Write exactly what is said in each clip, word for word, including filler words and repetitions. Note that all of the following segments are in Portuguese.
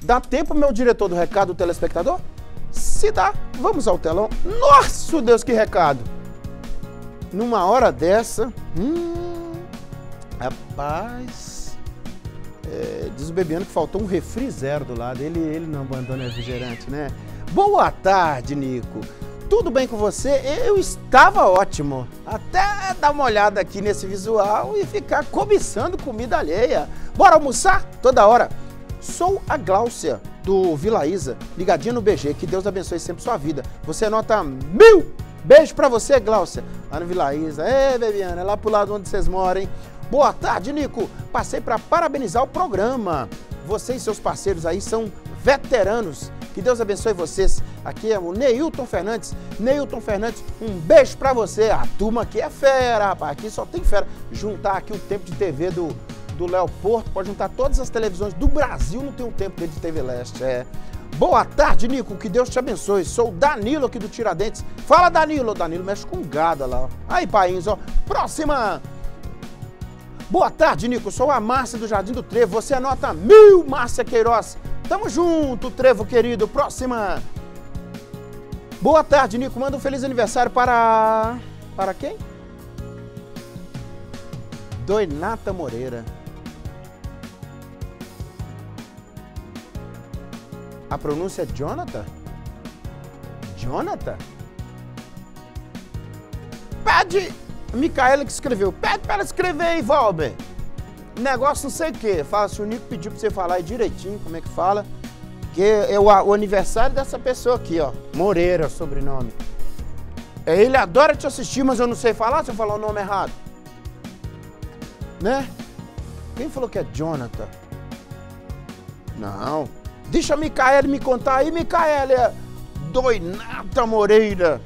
Dá tempo, meu diretor, do recado do telespectador? Se dá, vamos ao telão. Nossa, Deus, que recado! Numa hora dessa, hum, rapaz, é, diz o Bebiano que faltou um refri zero do lado. Ele, ele não abandona refrigerante, né? Boa tarde, Nico. Tudo bem com você? Eu estava ótimo. Até dar uma olhada aqui nesse visual e ficar cobiçando comida alheia. Bora almoçar? Toda hora. Sou a Gláucia, do Vila Isa, ligadinha no B G. Que Deus abençoe sempre sua vida. Você anota mil. Beijo pra você, Gláucia, lá no Vila Isa. Ê, Bebiana, é lá pro lado onde vocês moram, hein? Boa tarde, Nico. Passei pra parabenizar o programa. Você e seus parceiros aí são veteranos. Que Deus abençoe vocês. Aqui é o Neilton Fernandes. Neilton Fernandes, um beijo pra você. A turma aqui é fera, rapaz. Aqui só tem fera. Juntar aqui o tempo de T V do, do Léo Porto, pode juntar todas as televisões do Brasil, não tem um tempo dele de T V Leste. É. Boa tarde, Nico. Que Deus te abençoe. Sou o Danilo aqui do Tiradentes. Fala, Danilo. Danilo mexe com gado lá. Aí, país, ó. Próxima. Boa tarde, Nico. Sou a Márcia do Jardim do Trevo. Você anota mil, Márcia Queiroz. Tamo junto, Trevo querido. Próxima. Boa tarde, Nico. Manda um feliz aniversário para... Para quem? Doinata Moreira. A pronúncia é Jonathan? Jonathan? Pede... Micaela que escreveu. Pede para ela escrever aí, Valber. Negócio não sei o quê. Fala, se o Nico pediu pra você falar aí direitinho, como é que fala. Que é o, o aniversário dessa pessoa aqui, ó. Moreira, sobrenome. É, ele adora te assistir, mas eu não sei falar se eu falar o nome errado. Né? Quem falou que é Jonathan? Não. Deixa a Micaela me contar aí, Micaela. Doinata Moreira.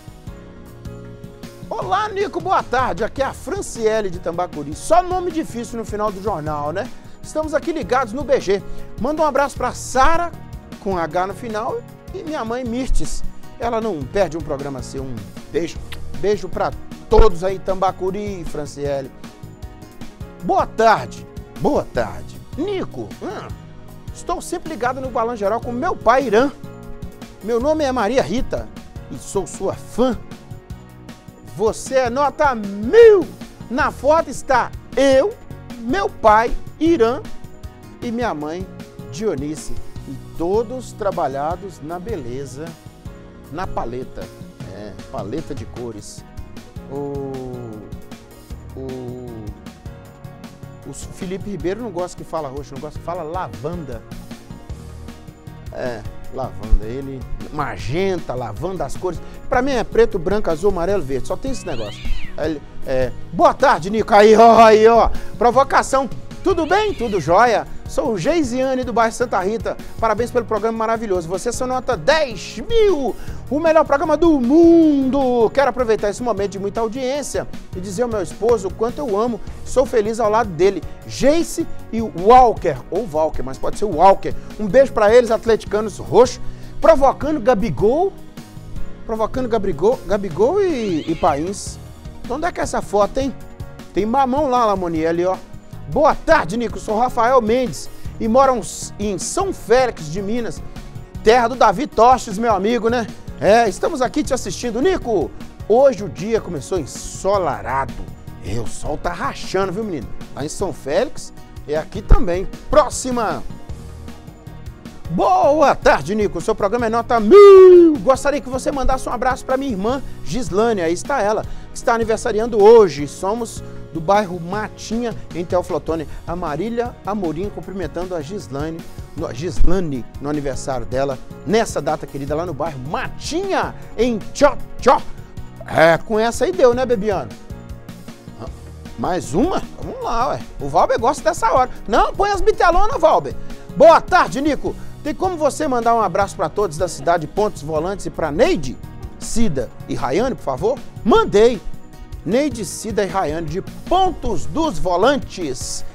Olá, Nico, boa tarde. Aqui é a Franciele de Tambacuri. Só nome difícil no final do jornal, né? Estamos aqui ligados no B G. Manda um abraço para Sara, com H no final, e minha mãe Mirtes. Ela não perde um programa seu. Um beijo. Beijo para todos aí, Tambacuri e Franciele. Boa tarde. Boa tarde. Nico, hum, estou sempre ligado no Balanço Geral com meu pai, Irã. Meu nome é Maria Rita e sou sua fã. Você é nota mil. Na foto está eu, meu pai, Irã, e minha mãe, Dionice. E todos trabalhados na beleza, na paleta. É, paleta de cores. O, o, o Felipe Ribeiro não gosta que fala roxo, não gosta que fala lavanda. É, lavanda. Ele, magenta, lavanda, as cores. Pra mim é preto, branco, azul, amarelo, verde. Só tem esse negócio. Ele, é, boa tarde, Nico. Aí, ó, aí, ó. Provocação. Tudo bem? Tudo jóia? Sou o Geisiane do bairro Santa Rita. Parabéns pelo programa maravilhoso. Você só nota dez mil. O melhor programa do mundo. Quero aproveitar esse momento de muita audiência e dizer ao meu esposo o quanto eu amo. Sou feliz ao lado dele. Geice e Walker. Ou Walker, mas pode ser o Walker. Um beijo pra eles, atleticanos roxos. Provocando Gabigol. Provocando Gabigol, Gabigol e, e Pains. Então, onde é que é essa foto, hein? Tem mamão lá, Lamoniele, ó. Boa tarde, Nico. Sou Rafael Mendes e moro em São Félix de Minas. Terra do Davi Tostes, meu amigo, né? É, estamos aqui te assistindo. Nico, hoje o dia começou ensolarado. E o sol tá rachando, viu, menino? Lá em São Félix e aqui também. Próxima. Boa tarde, Nico. Seu programa é nota mil. Gostaria que você mandasse um abraço para minha irmã, Gislane. Aí está ela, que está aniversariando hoje. Somos do bairro Matinha, em Teoflotone. A Marília Amorim cumprimentando a Gislane, no, Gislane no aniversário dela, nessa data querida, lá no bairro Matinha, em Tchó, Tchó. É, com essa aí deu, né, Bebiano? Mais uma? Vamos lá, ué. O Valber gosta dessa hora. Não, põe as bitelonas, Valber. Boa tarde, Nico. Tem como você mandar um abraço para todos da cidade Pontos Volantes e para Neide, Cida e Rayane, por favor? Mandei. Neide, Cida e Rayane de Pontos dos Volantes.